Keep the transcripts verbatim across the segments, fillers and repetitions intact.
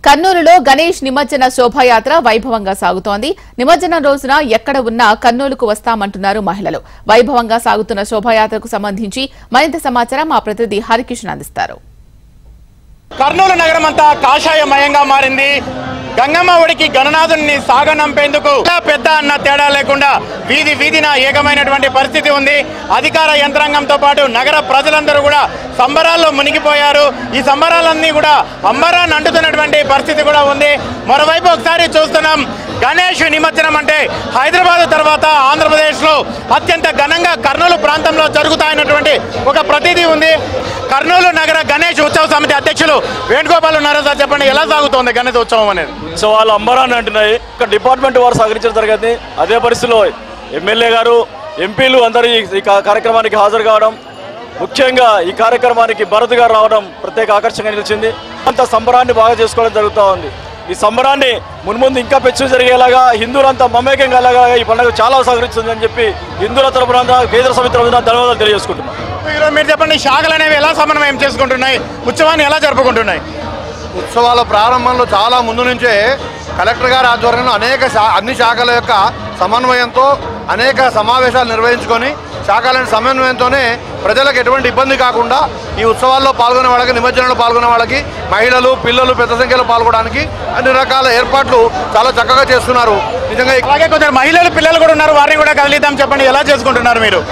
కర్నూలులో గణేష్ నిమజ్జన శోభాయాత్ర వైభవంగా సాగుతోంది. నిమజ్జనం రోజున ఎక్కడ ఉన్నా కర్నూలుకు వస్తామంటున్నారు మహిళలు. వైభవంగా సాగుతున్న శోభాయాత్రకు సంబంధించి మరింత సమాచారం మా ప్రతినిధి హరికిషన్ అందిస్తారు. కర్నూలు నగరం అంతా కాషాయమయంగా మారింది. గంగమ్మ ఒడికి గణనాథుని సాగనంపేందుకు పెద్ద అన్న తేడా లేకుండా వీధి వీధిన ఏకమైనటువంటి పరిస్థితి ఉంది. అధికార యంత్రాంగంతో పాటు నగర ప్రజలందరూ కూడా సంబరాల్లో మునిగిపోయారు. ఈ సంబరాలన్నీ కూడా అంబరాన్ని అంటుతున్నటువంటి పరిస్థితి కూడా ఉంది. మరోవైపు ఒకసారి చూస్తున్నాం, గణేష్ నిమజ్జనం అంటే హైదరాబాద్ తర్వాత ఆంధ్రప్రదేశ్లో అత్యంత ఘనంగా కర్నూలు ప్రాంతంలో జరుగుతాయన్నటువంటి ఒక ప్రతీది ఉంది. కర్నూలు నగర గణేష్ ఉత్సవ సమితి అధ్యక్షులు వేణుగోపాల్ ఉన్నారు. సార్ చెప్పండి, ఎలా సాగుతోంది గణేష్ ఉత్సవం అనేది? ఉత్సవాలు అంబరాన్ని అంటున్నాయి. ఇక్కడ డిపార్ట్మెంట్ వారు సహకరించడం జరిగింది. అదే పరిస్థితిలో ఎమ్మెల్యే గారు, ఎంపీలు అందరూ ఈ కార్యక్రమానికి హాజరు కావడం, ముఖ్యంగా ఈ కార్యక్రమానికి భరత్ గారు రావడం ప్రత్యేక ఆకర్షణగా నిలిచింది. అంత సంబరాన్ని బాగా చేసుకోవడం జరుగుతూ ఉంది. ఈ సంబరాన్ని మున్ముందు ఇంకా పెంచు జరిగేలాగా, హిందువులంతా మమేకంగా ఈ పండుగ చాలా సహకరిస్తుందని చెప్పి హిందువుల తరపున కేంద్ర సమితి తరపున ధన్యవాదాలు తెలియజేసుకుంటున్నాం. ఈరోజు మీరు చెప్పండి, శాఖలు అనేవి ఎలా సమన్వయం చేసుకుంటున్నాయి, ఉత్సవాన్ని ఎలా జరుపుకుంటున్నాయి? ఉత్సవాల ప్రారంభంలో చాలా ముందు నుంచే కలెక్టర్ గారి ఆధ్వర్యంలో అనేక అన్ని శాఖల యొక్క సమన్వయంతో అనేక సమావేశాలు నిర్వహించుకొని శాఖల సమన్వయంతోనే ప్రజలకు ఎటువంటి ఇబ్బంది కాకుండా ఈ ఉత్సవాల్లో పాల్గొనే వాళ్ళకి, నిమజ్జనంలో పాల్గొనే వాళ్ళకి, మహిళలు పిల్లలు పెద్ద సంఖ్యలో పాల్గొనడానికి అన్ని రకాల ఏర్పాట్లు చాలా చక్కగా చేస్తున్నారు. నిజంగా అలాగే కొంచెం మహిళలు పిల్లలు కూడా ఉన్నారు, వారిని కూడా కదిలిద్దాం. చెప్పండి, ఎలా చేసుకుంటున్నారు మీరు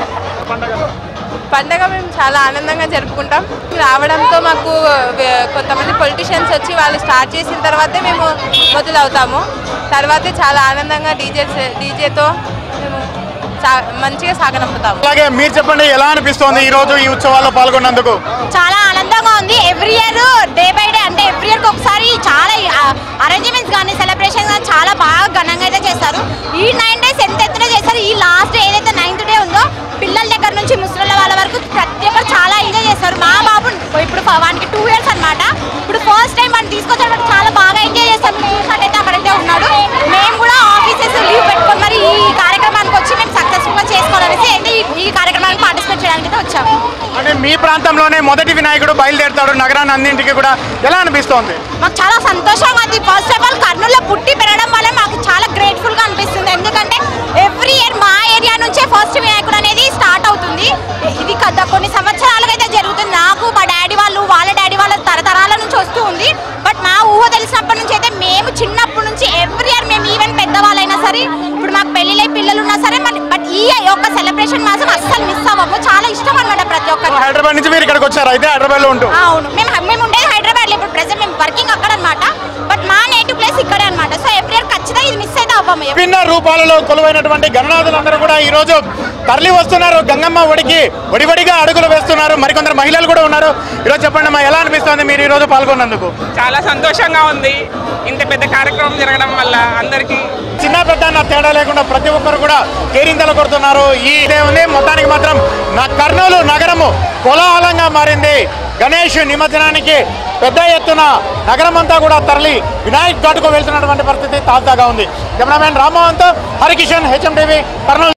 పండగ? మేము చాలా ఆనందంగా జరుపుకుంటాం. రావడంతో మాకు కొంతమంది పొలిటీషియన్స్ వచ్చి వాళ్ళు స్టార్ట్ చేసిన తర్వాతే మేము మొదలవుతాము. తర్వాతే చాలా ఆనందంగా డీజే డీజేతో మేము మంచిగా సాగనంపుతాము. అలాగే మీరు చెప్పండి, ఎలా అనిపిస్తోంది ఈ రోజు ఈ ఉత్సవాల్లో పాల్గొన్నందుకు? చాలా ఆనందంగా ఉంది. Every year day by day అంటే ఎవ్రీ ఇయర్ ఒకసారి చాలా అరేంజ్మెంట్స్ కానీ సెలబ్రేషన్ కానీ చాలా బాగా ఘనంగా అయితే చేస్తారు. ఈ నైన్ డేస్ ఎంత ఎత్తున చేస్తారు. ఈ లాస్ట్ డే ఏదైతే నైన్త్ డే ఉందో పిల్లల దగ్గర నుంచి ముసలి వాళ్ళ వరకు ప్రతి ఒక్కరు చాలా ఎంజాయ్ చేస్తారు. మా బాబు ఇప్పుడు వానికి టూ ఇయర్స్ అనమాట. ఇప్పుడు ఫస్ట్ టైం వాడిని తీసుకొచ్చేటప్పుడు చాలా బాగా ఎంజాయ్ చేస్తాం. చూసినట్టయితే అక్కడైతే ఉన్నాడు. మేము కూడా ఆఫీసెస్ లీవ్ పెట్టుకొని మరి ఈ కార్యక్రమానికి వచ్చి మేము సక్సెస్ఫుల్గా చేసుకోవాలనేసి అయితే ఈ కార్యక్రమానికి పార్టిసిపేట్ చేయడానికి వచ్చాము. అంటే మీ ప్రాంతంలోనే మొదటి వినాయకుడు బయలుదేరుతాడు నగరాన్ని అన్నింటికి కూడా, ఎలా అనిపిస్తోంది? మాకు చాలా సంతోషంగా ఉంది. ఫస్ట్ ఆఫ్ ఆల్ కర్నూలులో పుట్టి పెరగడం వల్ల మాకు చాలా గ్రేట్ఫుల్గా అనిపిస్తుంది. ఎందుకంటే ఎవ్రీ ఇయర్ మా ఏరియా నుంచే ఫస్ట్ వినాయకుడు అనేది స్టార్ట్ అవుతుంది. ఇది కదా కొన్ని సంవత్సరాలుగా అయితే జరుగుతుంది. నాకు మా డాడీ వాళ్ళు వాళ్ళ డాడీ వాళ్ళ తరతరాల నుంచి వస్తూ ఉంది. బట్ మా ఊహ తెలిసినప్పటి నుంచి అయితే మేము చిన్నప్పటి నుంచి ఎవ్రీ ఇయర్ మేము ఈవెన్ పెద్దవాళ్ళైనా సరే, ఇప్పుడు మాకు పెళ్లిలై పిల్లలు ఉన్నా సరే, బట్ ఈ యొక్క సెలబ్రేషన్ మాత్రం అస్సలు మిస్ అవ్వము. చాలా ఇష్టం అనమాట ప్రతి ఒక్కరు. హైదరాబాద్ నుంచి మీరు ఇక్కడికి వచ్చారు అయితే? హైదరాబాద్ లో ఉంటాం. అవును, మేము మేము ఉండేది హైదరాబాద్ లో. ఇప్పుడు ప్రెసెంట్ మేము వర్కింగ్ అక్కడ అనమాట. బట్ మా నేటివ్ ప్లేస్ ఇక్కడే అనమాట. సో ఎవ్రీ ఇయర్ ఖచ్చితంగా ఇది మిస్ అయితే అవ్వము. విభిన్న రూపాలలో కొలువైనటువంటి గణనాథులందరూ కూడా ఈ రోజు తరలి వస్తున్నారు. గంగమ్మ ఒడికి ఒడివడిగా అడుగులు వేస్తున్నారు. మరికొందరు మహిళలు కూడా ఉన్నారు. ఈరోజు చెప్పండి అమ్మా, ఎలా అనిపిస్తుంది మీరు ఈ రోజు పాల్గొన్నందుకు? చాలా సంతోషంగా ఉంది. ఇంత పెద్ద కార్యక్రమం జరగడం వల్ల అందరికీ చిన్న పెద్ద అన్న తేడా లేకుండా ప్రతి ఒక్కరు కూడా కేరింతలు కొడుతున్నారు. ఈ ఇదే ఉంది. మొత్తానికి మాత్రం నా కర్నూలు నగరము కోలాహలంగా మారింది. గణేష్ నిమజ్జనానికి పెద్ద ఎత్తున నగరం అంతా కూడా తరలి వినాయక్ ఘాట్కు వెళ్తున్నటువంటి పరిస్థితి తాజాగా ఉంది. కెమెరామెన్ రామ్మోహన్తో హరికిషన్, హెచ్ఎం టీవీ, కర్నూలు.